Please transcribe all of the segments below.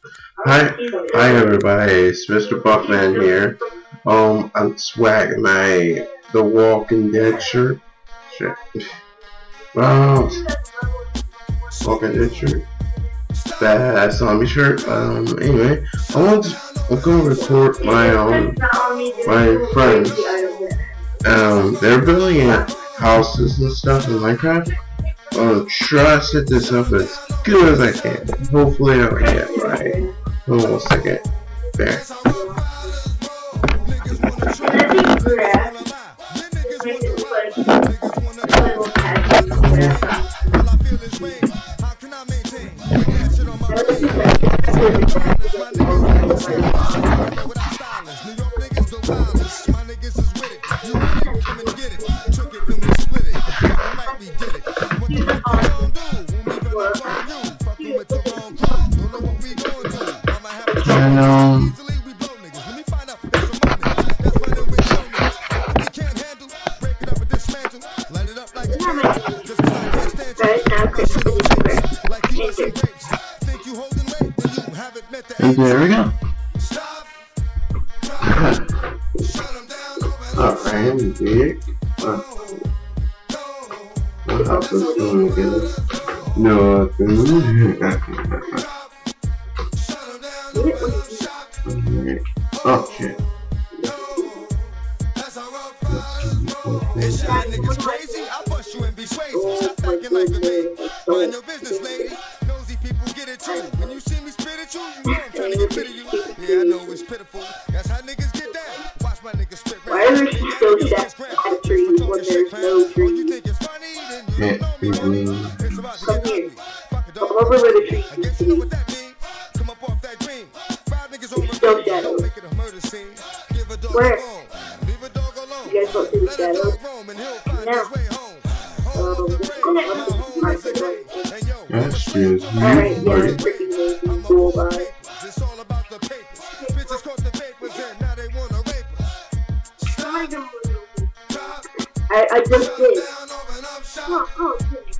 Hi everybody, it's Mr. Buffman here. I'm swagging my The Walking Dead shirt. Shit. Well, Walking Dead shirt. That zombie shirt. Anyway, I'm gonna record my friends. They're building houses and stuff in Minecraft. Try to set this up as good as I can. Hopefully I'll get it right. Hold on 1 second. There. And there we go. Alright, I'm big. What else is going together? Nothing. Oh shit. Niggas crazy, I'll bust you and be crazy. Stop acting like a baby. Mind your business, lady. Nosy people get it too. When you see me spit at you, you know I'm trying to get rid of you. Yeah, I know it's pitiful. That's how niggas get down. Watch my niggas spit. Why are she so sad at trees when there's no trees? You think it's funny, then you don't know me. It's about to get ugly. Fuck it, Come over where the trees I guess you know what that means. Come up off that dream. 5 niggas over still there. Don't make it a murder scene. Give a dog Where? a bone. Leave a dog alone. You guys don't see the Let a shadows? dog roam and he'll find No. his way home. Home of the brave. My home is a cave. And yo, Excuse me. Alright, yeah, it's freaking amazing. Cool, bye. it's all about the papers. Bitches caught the papers and now they wanna rape us. I just did. Oh, shit.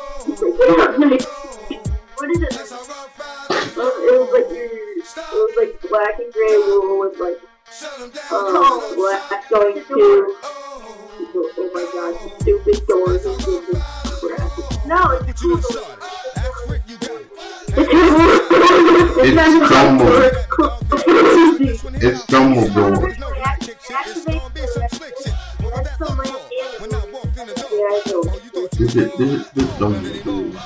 What is it? It was like black and gray wool with like black going to oh my god, stupid doors and stupid crap. No, it's cool. It's Dumbledore. This is Dumbledore.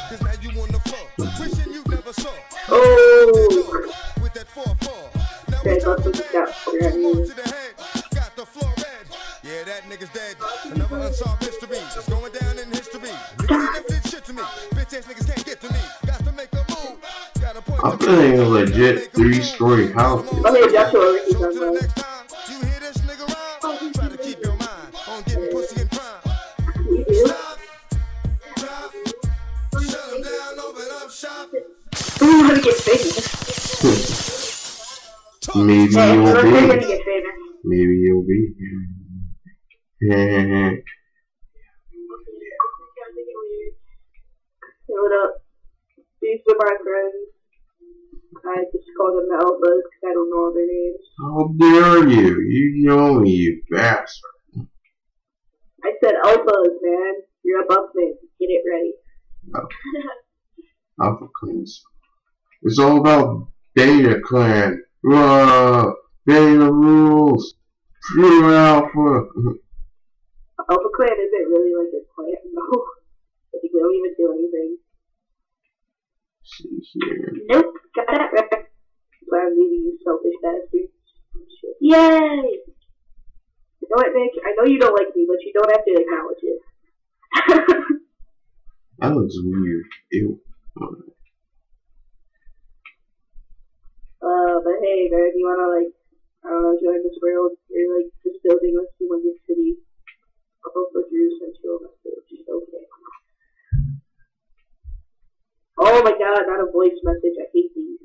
Oh. Okay, so yeah, that nigga's dead. Another unsolved mystery. It's going down in history. Niggas did shit to me. Bitch ass niggas can't get to me. Got to make a move. Got a point. I'm building a legit 3-story house. okay, that's what we're So till the next time you hear this nigga rhyme, try to keep your mind on getting pussy and crime. Shut him down, open up shop. I'm gonna get famous. Maybe Hey, you'll we're gonna be. get famous. Maybe you'll be. Hey, what up? These are my friends. I just call them the Alphas because I don't know their names. How dare you? You know me, you bastard. I said Alphas, man. You're a Buffman. Get it ready. No. Alpha clans. It's all about Beta Clan. Beta rules. True Alpha. Alpha Clan isn't really like a clan, no. I think we don't even do anything. See here. Nope, got that right. So I'm leaving you selfish bastards. Yay! You know what, Nick? I know you don't like me, but you don't have to acknowledge it. That looks weird. Ew. But hey, man, you wanna, like, I don't know, join this world? You're, like, just building a humongous city. I'll go for Drew since you're message. Okay. Oh my god, not a voice message. I hate these.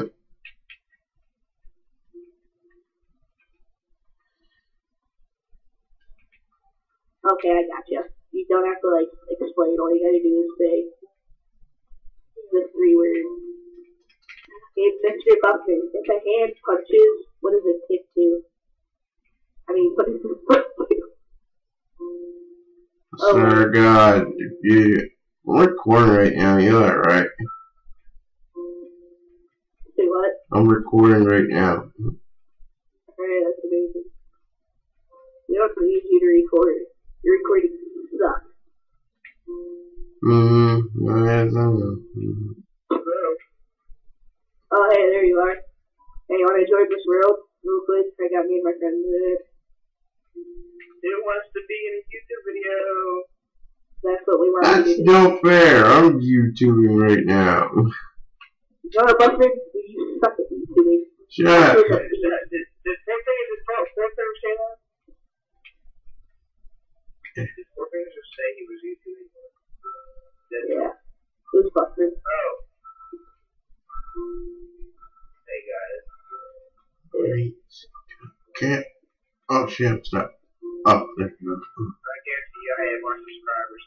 Okay, I gotcha. You don't have to, like, explain. All you gotta do is say the 3 words. Hey, Mr. Buffman, if a hand punches, what does it kick do? I mean, what does it foot do? Sir God, I'm recording right now, you know that, right? Say what? I'm recording right now. Alright, that's amazing. We don't need you to record. Your recording sucks. Oh, hey, there you are. Hey, you want to join this world real quick? I got me and my friends in it. Who wants to be in a YouTube video? That's what we want to That's do. no fair. I'm YouTubing right now. John Buffman, you suck at YouTubing. Shut up. Did Porter say that? Did Porter just say he was YouTubing? Yeah. Who's Buffman? Oh. Hey guys. Wait. Can't. Oh shit, stop. Oh, there you go. I guarantee you I have more subscribers.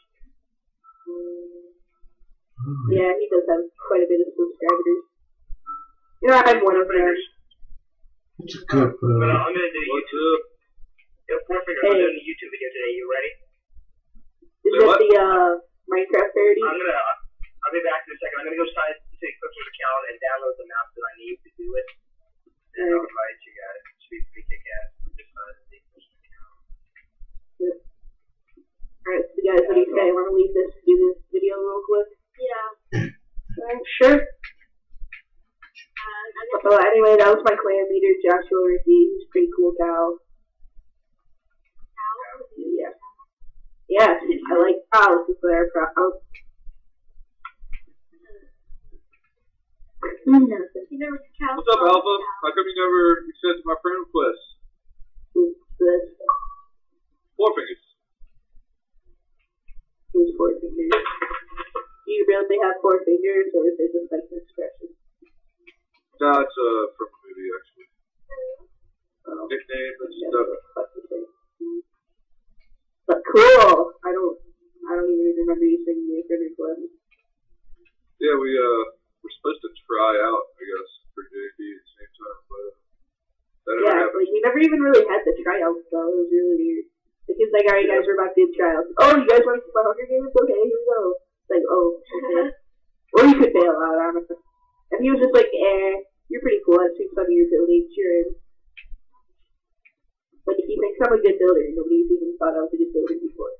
Yeah, he does have quite a bit of subscribers. You know, I have one of them. It's a good But I'm gonna do YouTube. Yo, Porter, I'm doing a YouTube video today. You ready? Is that the Minecraft parody? I'll be back in a second. I'm gonna go sign into Eclipse's account and download the maps that I need to do it. And I'll invite you guys. It should be pretty kick-ass. Just sign into the Eclipse's account. Yep. Alright, so guys, what do you say? I want to leave this, do this video real quick? Yeah. Sure. So anyway, that was my clan leader, Joshua Ricky. He's a pretty cool cow. Yeah. Yeah, I like cows. That's what I'm proud of. What's up, Alpha? How come you never accepted my friend request? Who's this? Four fingers. Who's 4 fingers? Do you really have 4 fingers, or is it just like an expression? That's from a movie, actually. Nickname and stuff. But cool. I don't even remember you singing me a friend request. Yeah, we're supposed to try out, I guess, for JP at the same time, but that never happened. Like we never even really had the tryouts though. It was really weird. Because like, alright guys, we're about to do tryouts. Oh, you guys want to see my Hunger Games? Okay, here we go. It's like, oh, okay. Or you could bail out, honestly. And he was just like, you're pretty cool. I've seen some of your buildings. You're in. Like, if he thinks I'm a good builder, nobody's even thought I was a good builder before.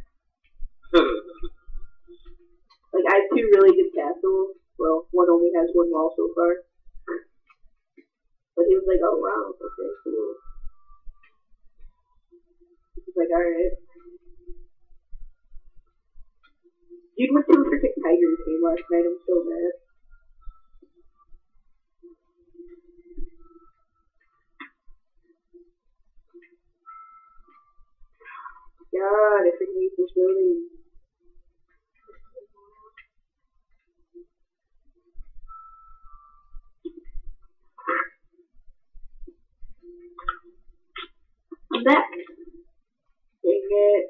Like, I have 2 really good castles. Well, one only has 1 wall so far. But he was like, oh wow, okay, cool. He's like, alright. Dude went to a freaking Tigers game last night. I'm so mad. God, I freaking hate this building. I'm back. Dang it.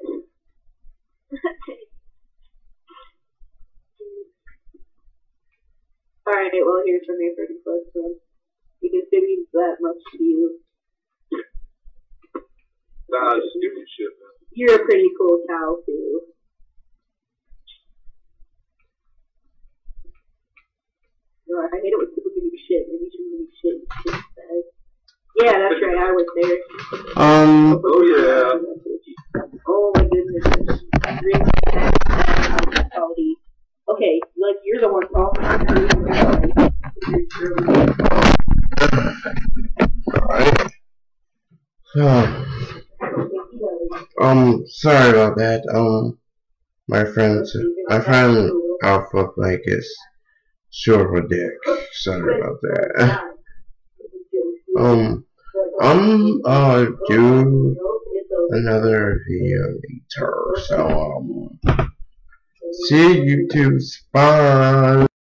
Alright, well, here's from your friend request then. Because it means that much to you. Nah, just give me shit, man. You're a pretty cool cow, too. No, I hate it when people give me shit. Maybe you shouldn't give me shit. Shit bag. Yeah, that's right. I was there. Oh yeah. Oh my goodness. Green quality. Okay, like you're the one talking. Alright. Sorry about that. My friend Alpha like is short of a dick. Sorry about that. Do another video later. So, see you YouTube. Bye.